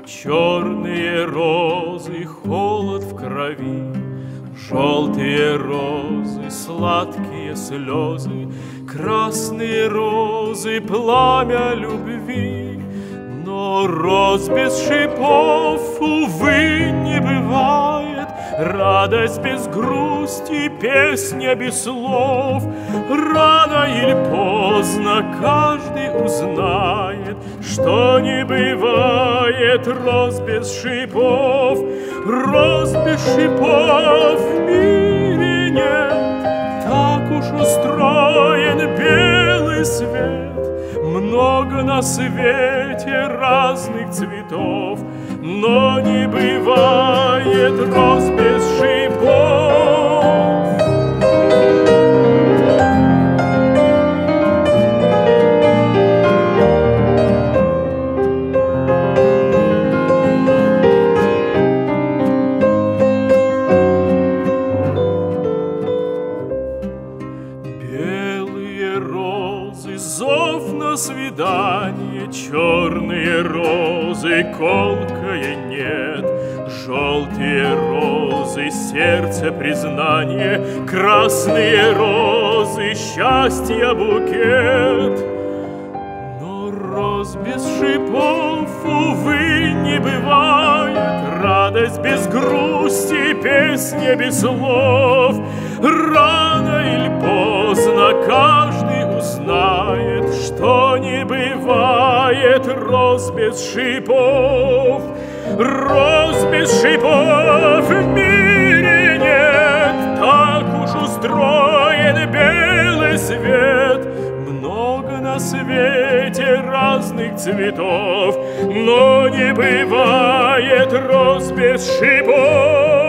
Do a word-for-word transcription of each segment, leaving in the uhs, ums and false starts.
черные розы, холод в крови, желтые розы, сладкие слезы, красные розы, пламя любви. Но роз без шипов, увы, не бывает, радость без грусти, песня без слов. Рано или поздно каждый узнает, что не бывает роз без шипов. Роз без шипов в мире нет, так уж устроен белый свет. Много на свете разных цветов, но не бывает роз без шипов. Зов на свидание, черные розы, колкое нет, желтые розы, сердце признание, красные розы, счастья букет. Но роз без шипов, увы, не бывает, радость без грусти, песня без слов. Рано или поздно каждый узнает, что не бывает роз без шипов. Роз без шипов в мире нет, так уж устроен белый свет. Много на свете разных цветов, но не бывает роз без шипов.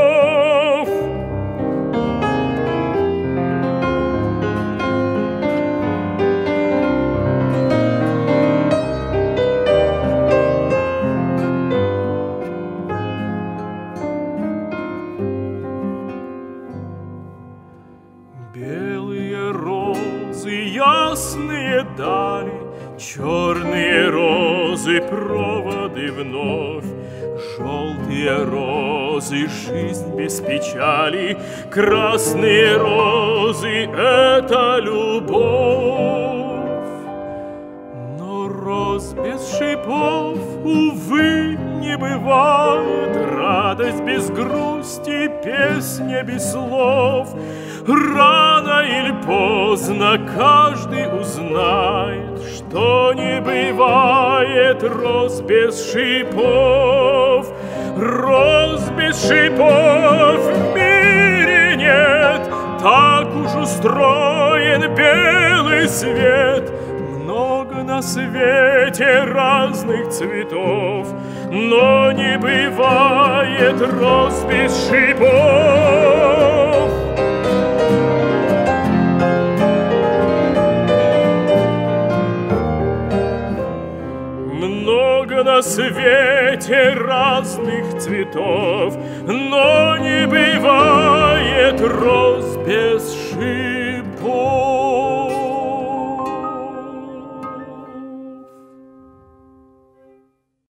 Белые розы, ясные дали, черные розы, проводы вновь. Желтые розы, жизнь без печали, красные розы — это любовь. Но роз без шипов, увы, не бывает, радость без грусти, песня без слов. Рано или поздно каждый узнает, что не бывает роз без шипов. Роз без шипов в мире нет, так уж устроен белый свет. Много на свете разных цветов, но не бывает роз без шипов. Много на свете разных цветов, но не бывает роз без шипов.